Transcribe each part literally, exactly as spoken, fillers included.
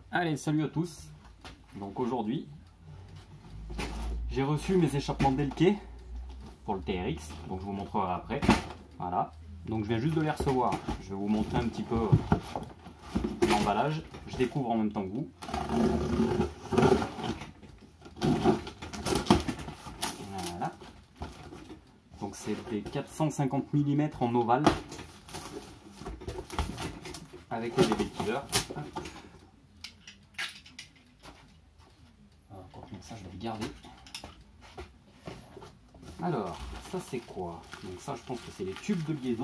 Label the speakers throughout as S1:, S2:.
S1: Allez, salut à tous. Donc aujourd'hui, j'ai reçu mes échappements Delkey pour le T R X, donc je vous montrerai après. Voilà, donc je viens juste de les recevoir. Je vais vous montrer un petit peu l'emballage. Je découvre en même temps que vous. Voilà. Donc c'est des quatre cent cinquante millimètres en ovale avec les bébés killers. Ça je vais le garder. Alors, ça c'est quoi? Donc ça je pense que c'est les tubes de liaison.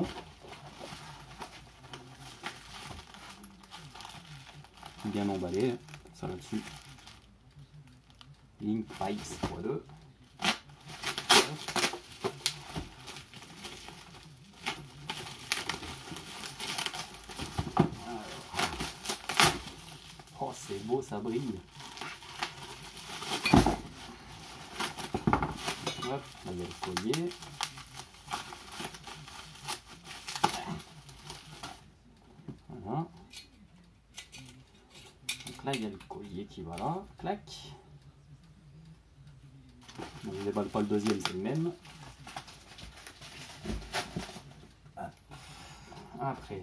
S1: Bien emballé, ça là-dessus. Link Pipes fois deux. Oh c'est beau, ça brille. Hop, là il y a le collier. Voilà. Donc là il y a le collier qui va là. Clac. Bon, je ne déballe pas le deuxième, c'est le même. Après,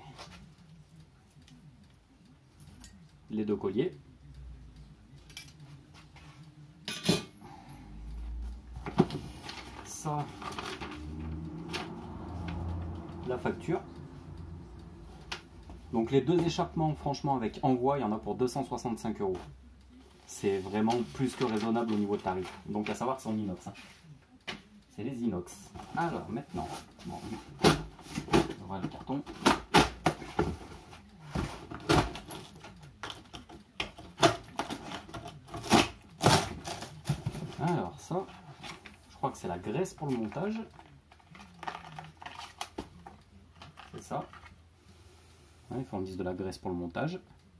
S1: les deux colliers. Ça, la facture. Donc les deux échappements, franchement, avec envoi, il y en a pour deux cent soixante-cinq euros. C'est vraiment plus que raisonnable au niveau de tarif. Donc à savoir que c'est en inox. Hein. C'est les inox. Alors maintenant, bon, on va le carton. Alors ça, je crois que c'est la graisse pour le montage. C'est ça. Ouais, il faut qu'on dise de la graisse pour le montage.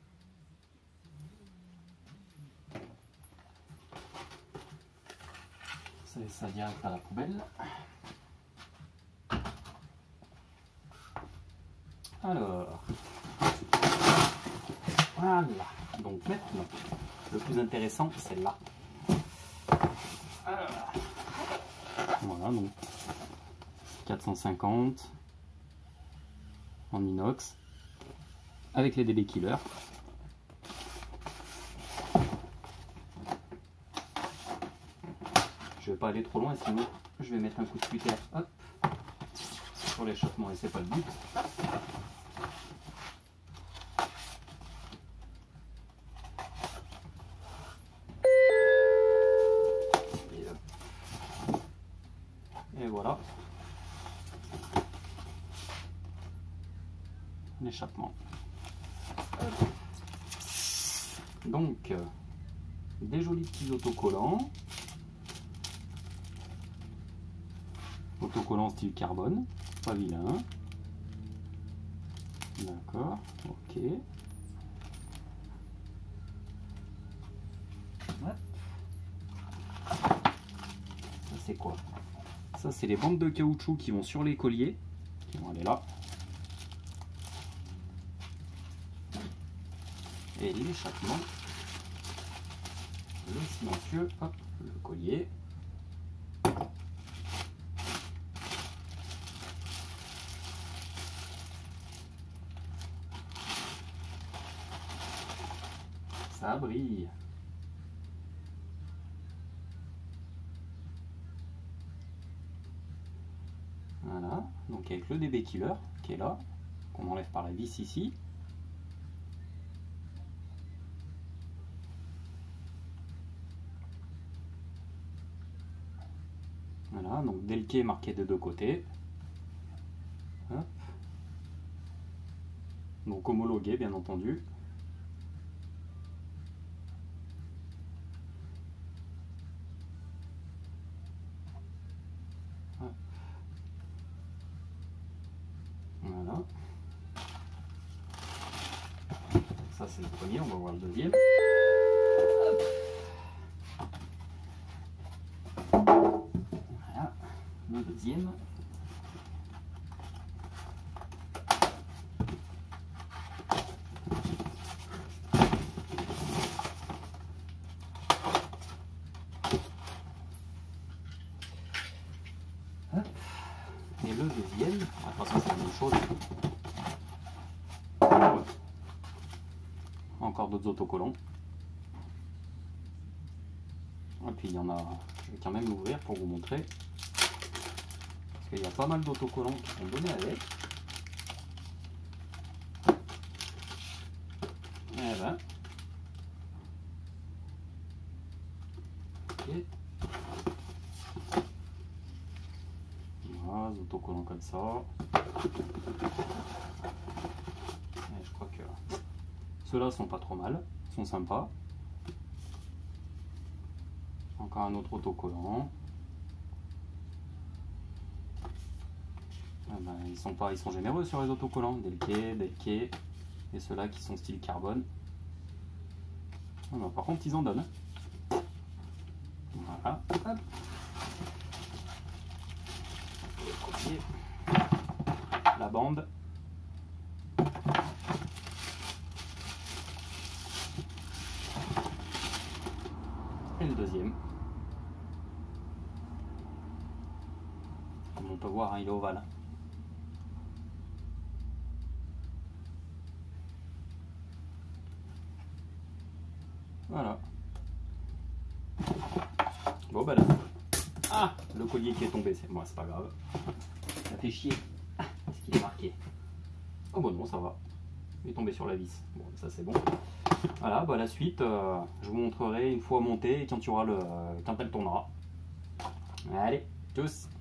S1: C'est ça direct à la poubelle. Alors, voilà. Donc maintenant, le plus intéressant, c'est là. Alors, voilà, donc quatre cent cinquante en inox avec les D B Killer. Je vais pas aller trop loin, sinon je vais mettre un coup de cutter hop sur l'échappement et c'est pas le but. Et, hop. Et voilà l'échappement. Donc euh, des jolis petits autocollants. Autocollant style carbone, pas vilain. D'accord, ok. Ouais. Ça c'est quoi? Ça c'est les bandes de caoutchouc qui vont sur les colliers, qui vont aller là. Et l'échappement, le silencieux, hop, le collier. Ça brille. Voilà, donc avec le D B Killer qui est là, qu'on enlève par la vis ici. Voilà, donc Delkey marqué des deux côtés. Hop. Donc homologué bien entendu. Voilà. Ça c'est le premier, on va voir le deuxième. Voilà, le deuxième. encore d'autres autocollants. Et puis il y en a, je vais quand même l'ouvrir pour vous montrer. Parce qu'il y a pas mal d'autocollants qui sont donnés avec. Eh ben. Ok. Voilà, des autocollants comme ça. Et je crois que ceux-là sont pas trop mal, sont sympas. Encore un autre autocollant. Ah ben, ils sont pas, ils sont généreux sur les autocollants. Delkey, Delkey, et ceux-là qui sont style carbone. Ah ben, par contre, ils en donnent. Voilà. Hop. Copier la bande. Et le deuxième. Comme on peut voir, hein, il est ovale. Voilà. Bon bah là. Ah, le collier qui est tombé, c'est moi, c'est pas grave. Ça fait chier. Ah, est-ce qu'il est marqué? Oh bah non, ça va. Il est tombé sur la vis. Bon, ça c'est bon. Voilà, bah la suite, euh, je vous montrerai une fois monté et quand tu auras le, quand elle tournera. Allez, tchuss.